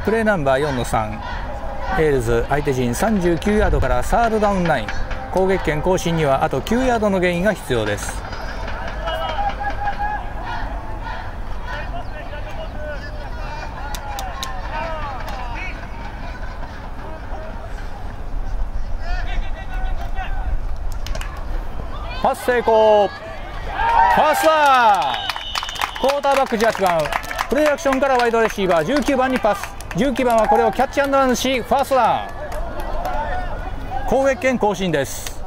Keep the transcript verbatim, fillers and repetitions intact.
プレーナンバー よんのさん、エールズ相手陣さんじゅうきゅうヤードからサードダウンライン、攻撃権更新にはあときゅうヤードのゲインが必要です。パス成功、ファーストダウン。クォーターバックじゅうはちばん、プレーアクションからワイドレシーバーじゅうきゅうばんにパス、じゅうきゅうばんはこれをキャッチアンドランしファーストダウン。攻撃権更新です。